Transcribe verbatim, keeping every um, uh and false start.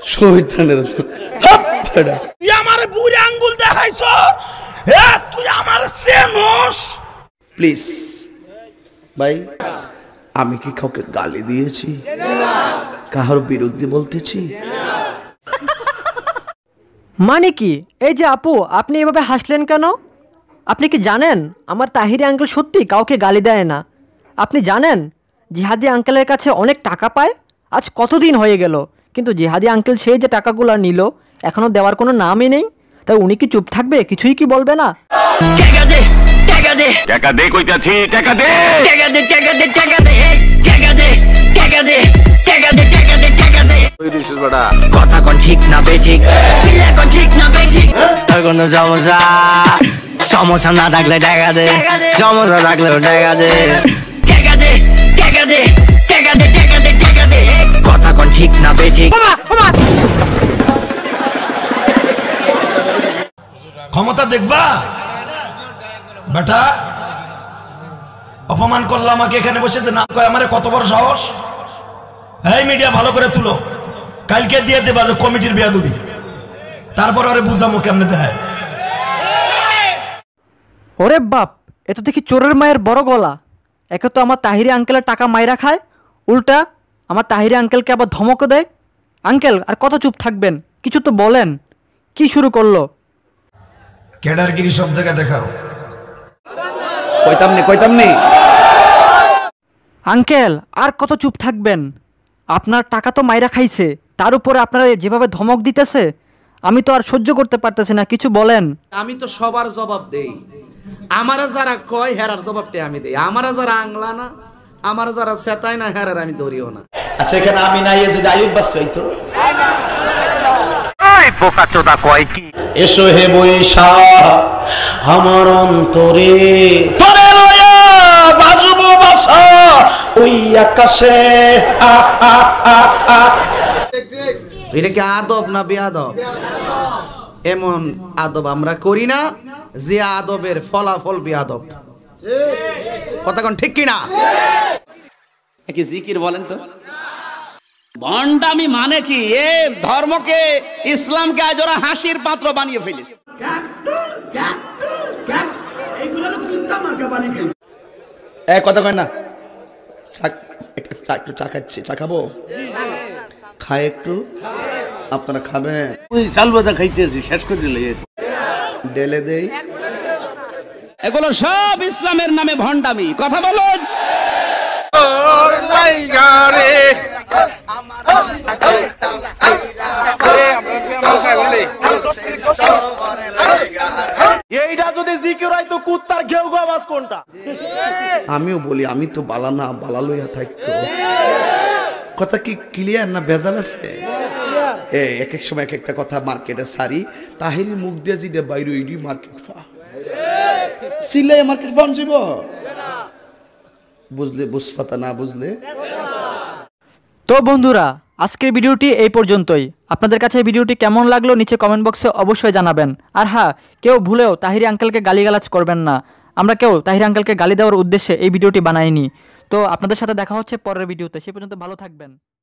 শয়তানের তুই আমার বুড়ি আঙ্গুল দেখাইছ, এ তুই আমার চেনস? প্লিজ ভাই, আমি কি কাউকে গালি দিয়েছি? কাহার বিরুদ্ধে বলতেছি? মানে কি? এই যে আপু, আপনি এভাবে হাসলেন কেন? আপনি কি জানেন আমার তাহিরি আঙ্কেল সত্যি কাউকে গালি দেয় না? আপনি জানেন জিহাদি আঙ্কেলের কাছে অনেক টাকা পায়? আজ কতদিন হয়ে গেল, কিন্তু জিহাদি আঙ্কেল সেই যে টাকাগুলো নিল এখনও দেওয়ার কোনো নামই নেই। তাই উনি কি চুপ থাকবে? কিছুই কি বলবে না? টাকা দে, টাকা দে, টাকা দে কইতাছি, টাকা দে, টাকা দে, টাকা দে, টাকা দে, টাকা দে, টাকা দে, টাকা দে, টাকা দে, টাকা দে। কথা কোন ঠিক না বেঠিক, ছিল কোন ঠিক না বেঠিক, আর কোন সমস্যা সমস্যা না থাকলে টাকা দে, সমস্যা থাকলে টাকা দে, টাকা দে, টাকা দে, টাকা দে, টাকা দে, টাকা দে। কথা কোন ঠিক না বেঠিক। ক্ষমতা দেখবা বেটা? অপমান করলো আমাকে এখানে বসে, যে না কয় আমারে কত বড় সাহস। এই মিডিয়া ভালো করে তুলো, কালকে দিয়ে দেবা যে কমিটির বিয়া দিবি, তারপর ওরে বুঝামো কেমনে দেয়। ওরে বাপ, এ তো দেখি চোরের মায়ের বড় গলা। একে তো আমার তাহিরি আঙ্কেলের টাকা মাইরা খায়, উল্টা আমার তাহিরি আঙ্কেলকে আবার ধমকও দেয়। আঙ্কেল আর কত চুপ থাকবেন? কিছু তো বলেন। কি শুরু করলো? ক্যাডারগিরি সব জায়গায় দেখাও। কইতাম নি কইতাম নি আঙ্কেল আর কত চুপ থাকবেন? আপনার টাকা তো মাইরা খাইছে, তার উপরে আপনারা যেভাবে ধমক দিতেছে, আমি তো আর সহ্য করতে পারতেছি না। কিছু বলেন। আমি তো সবার জবাব দেই, আমারা যারা কয় হেরার জবাবটা আমি দেই, আমারা যারা আংলা না, আমারা যারা সেতায় না, হেরার আমি ধরিও না। আচ্ছা, এখানে আমি নাই, যে আয়ুব বাস হইতো। বোকাচোদা কয় কি? এসো হে বৈশা আমার অন্তরে, তোরে লয়া বাজবো বাসা ওই আকাশে। আ আ আ আ। এটা কি আদব না বেয়াদব? এমন আদব আমরা করি না যে আদবের ফলাফল বেয়াদব। কথা কোন ঠিক কিনা? কি জিকির বলেন তো? ভণ্ডামি মানে কি? এ ধর্মকে, ইসলামকে আজ ওরা হাসির পাত্র বানিয়ে ফেলিস। কথা কয় না। একটু চা খাচ্ছি, চা খাবো? খায় একটু, আপনারা খাবেন? চাল বাজা খাইতেছি, শেষ করে দিলে ডেলে দেই। এগুলো সব ইসলামের নামে ভণ্ডামি। কথা বলুন। এইটা যদি জিকির হয় তো কুত্তার ঘেউ গো আওয়াজ কোনটা? আমিও বলি, আমি তো বালা না, বালা লইয়া থাকতো। কথা কি ক্লিয়ার না ভেজাল আছে? এক এক সময় এক একটা কথা মার্কেটে সারি, তাহিরি মুখ দিয়ে যেটা বাইরে ওইডি মার্কেট ফা সিলাই মার্কেট ফান যাব। বুঝলে বুঝপাতা, না বুঝলে। তো বন্ধুরা, আজকের ভিডিওটি এই পর্যন্তই। আপনাদের কাছে ভিডিওটি কেমন লাগলো নিচে কমেন্ট বক্সে অবশ্যই জানাবেন। আর হ্যাঁ, কেউ ভুলেও তাহিরি আঙ্কেলকে গালিগালাজ করবেন না। আমরা কেউ তাহিরি আঙ্কেলকে গালি দেওয়ার উদ্দেশ্যে এই ভিডিওটি বানাইনি। তো আপনাদের সাথে দেখা হচ্ছে পরের ভিডিওতে। সে পর্যন্ত ভালো থাকবেন।